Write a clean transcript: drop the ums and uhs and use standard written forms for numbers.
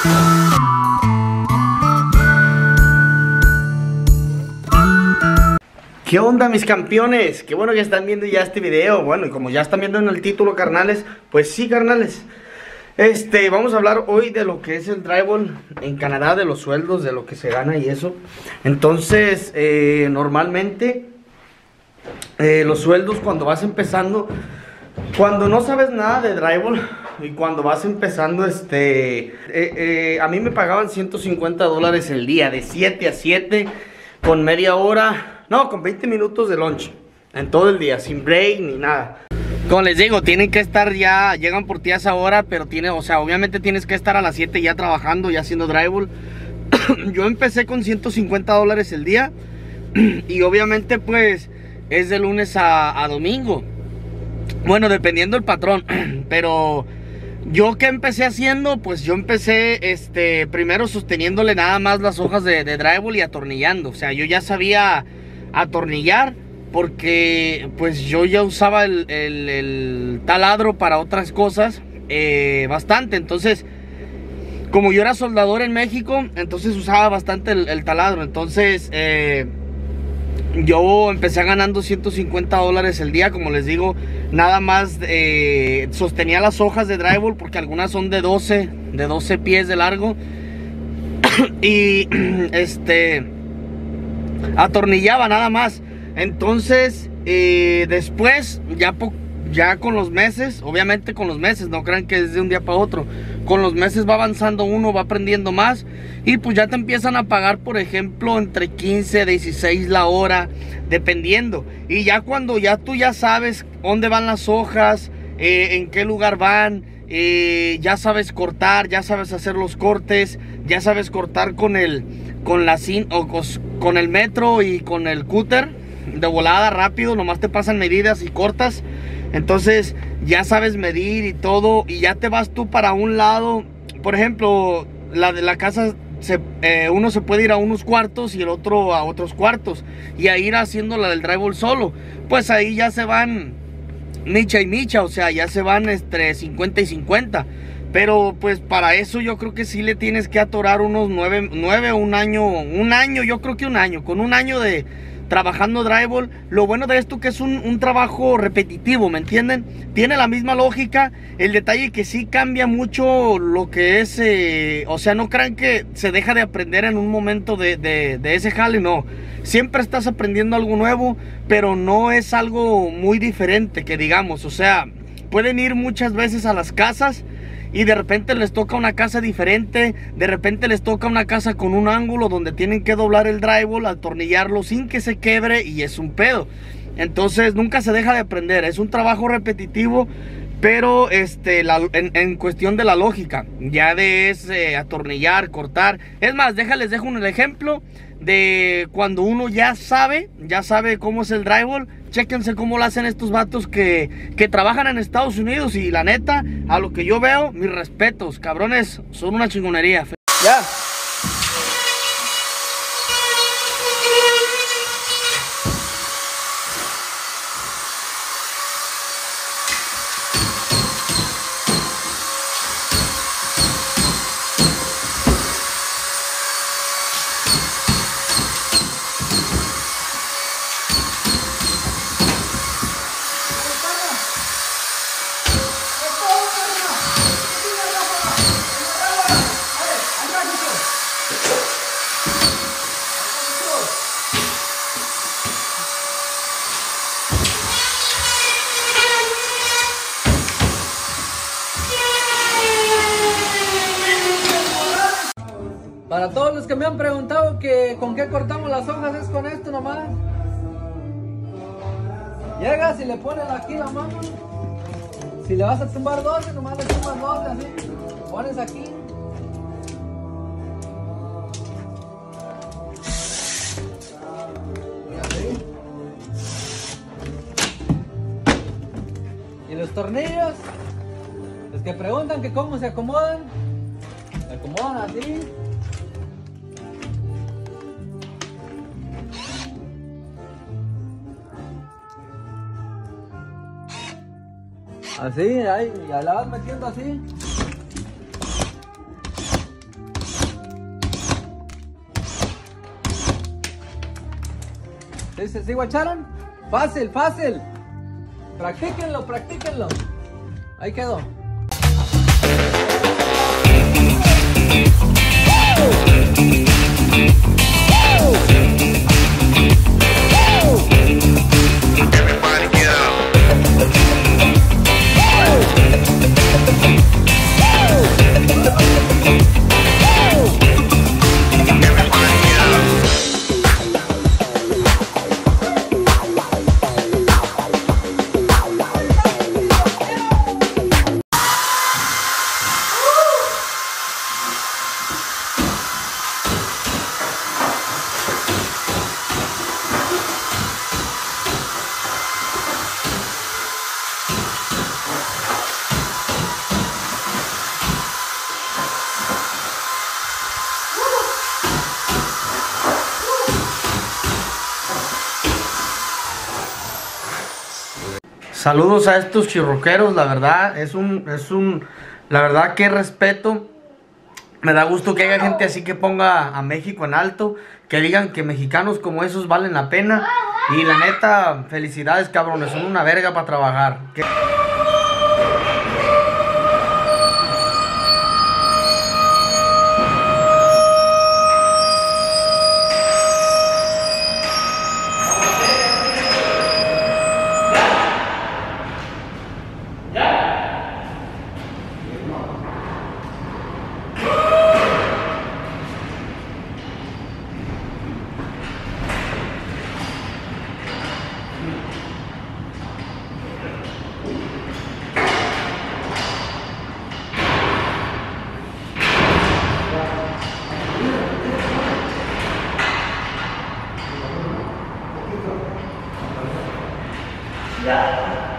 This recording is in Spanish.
¿Qué onda, mis campeones? Qué bueno que están viendo ya este video. Bueno, y como ya están viendo en el título, carnales, pues sí, carnales, vamos a hablar hoy de lo que es el drywall en Canadá, de los sueldos, de lo que se gana y eso. Entonces, normalmente los sueldos cuando vas empezando, cuando no sabes nada de drywall y cuando vas empezando, a mí me pagaban $150 el día, de 7 a 7, con media hora, no, con 20 minutos de lunch, en todo el día, sin break ni nada. Como les digo, tienen que estar ya, llegan por ti a esa hora, pero obviamente tienes que estar a las 7 ya trabajando, ya haciendo drywall. Yo empecé con $150 el día y obviamente pues es de lunes a domingo. Bueno, dependiendo del patrón, pero yo que empecé haciendo, pues yo empecé primero sosteniéndole nada más las hojas de drywall y atornillando. O sea, yo ya sabía atornillar porque pues yo ya usaba el taladro para otras cosas bastante. Entonces, como yo era soldador en México, entonces usaba bastante el taladro. Entonces yo empecé ganando $150 el día, como les digo, nada más sostenía las hojas de drywall porque algunas son de 12 pies de largo y atornillaba nada más. Entonces después ya con los meses, obviamente con los meses, no crean que es de un día para otro, con los meses va avanzando uno, va aprendiendo más y pues ya te empiezan a pagar, por ejemplo, entre 15 a 16 la hora, dependiendo. Y ya cuando tú ya sabes dónde van las hojas, en qué lugar van, ya sabes cortar, ya sabes hacer los cortes, ya sabes cortar con el metro y con el cúter de volada rápido, nomás te pasan medidas y cortas. Entonces ya sabes medir y todo, y ya te vas tú para un lado. Por ejemplo, la casa uno se puede ir a unos cuartos y el otro a otros cuartos, y a ir haciendo la del drywall solo. Pues ahí ya se van micha y micha, o sea, ya se van 50 y 50. Pero pues para eso yo creo que sí le tienes que atorar unos 9 o un año, yo creo que un año. Con un año de trabajando drywall, lo bueno de esto que es un trabajo repetitivo, ¿me entienden? Tiene la misma lógica, el detalle que sí cambia mucho lo que es, o sea, no crean que se deja de aprender en un momento de ese jale, no. Siempre estás aprendiendo algo nuevo, pero no es algo muy diferente que digamos. O sea, pueden ir muchas veces a las casas y de repente les toca una casa diferente, de repente les toca una casa con un ángulo donde tienen que doblar el drywall, atornillarlo sin que se quebre, y es un pedo. Entonces nunca se deja de aprender, es un trabajo repetitivo, pero en cuestión de la lógica, ya de atornillar, cortar. Es más, les dejo un ejemplo de cuando uno ya sabe cómo es el drywall. Chéquense cómo lo hacen estos vatos que trabajan en Estados Unidos, y la neta, a lo que yo veo, mis respetos, cabrones, son una chingonería. Ya. Para todos los que me han preguntado que con qué cortamos las hojas, es con esto nomás. Llegas y le pones aquí la mano. Si le vas a tumbar 12, nomás le tumbas 12 así. Pones aquí. Y los tornillos, los que preguntan que cómo se acomodan así. Así, ahí, ya la vas metiendo así. ¿Sí guacharon? Fácil, fácil. Practíquenlo, practíquenlo. Ahí quedó. Saludos a estos chirroqueros, la verdad, la verdad que respeto. Me da gusto que haya gente así que ponga a México en alto, que digan que mexicanos como esos valen la pena. Y la neta, felicidades cabrones, son una verga para trabajar. Ya.